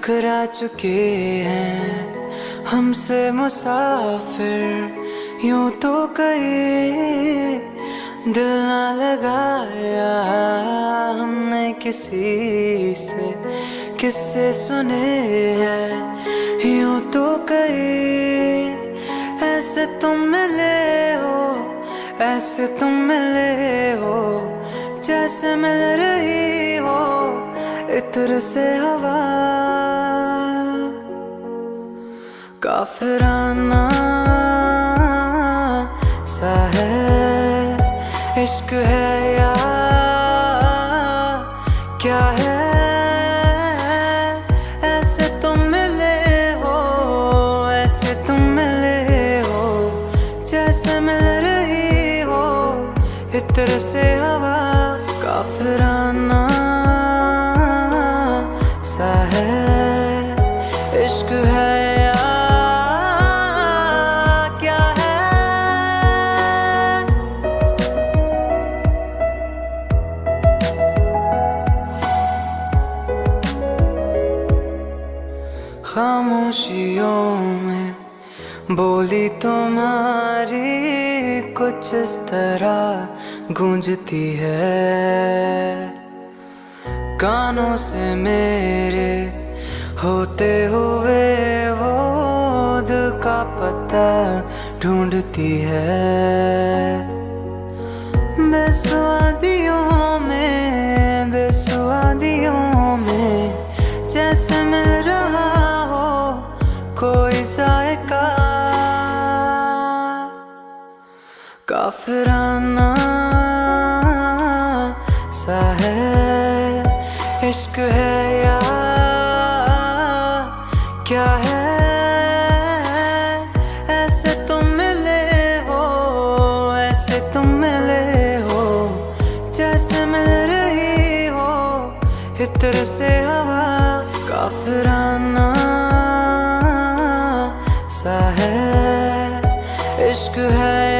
ठुकरा चुके हैं हमसे मुसाफिर, यूं तो कहीं दिल ना लगाया हमने किसी से, किससे सुने हैं यूं तो कहीं। ऐसे तुम मिले हो, ऐसे तुम मिले हो, जैसे मिल रही हो इत्र से हवा। काफिराना सा है इश्क है या क्या है। ऐसे तुम मिले हो, ऐसे तुम मिले हो, जैसे मिल रही हो इत्र से हवा। काफिराना सा है इश्क है या क्या है। खामोशियों में बोली तुम्हारी कुछ इस तरह गूंजती है, कानों से मेरे होते हुए वो दिल का पता ढूंढती है। बेसुआदियों में, बेसुआदियों में जैसे मिल रहा हो कोई जायका। काफिराना सा है इश्क है या क्या है। ऐसे तुम मिले हो, ऐसे तुम मिले हो, जैसे मिल रही हो इत्र से हवा। काफिराना सा है इश्क है